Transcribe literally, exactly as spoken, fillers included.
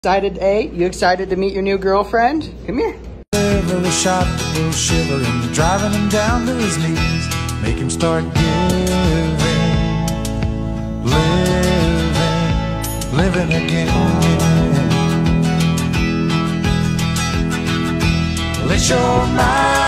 Excited, eh? You excited to meet your new girlfriend? Come here. Every shot will shiver him, driving him down to his knees, make him start giving, living, living again. Let your mind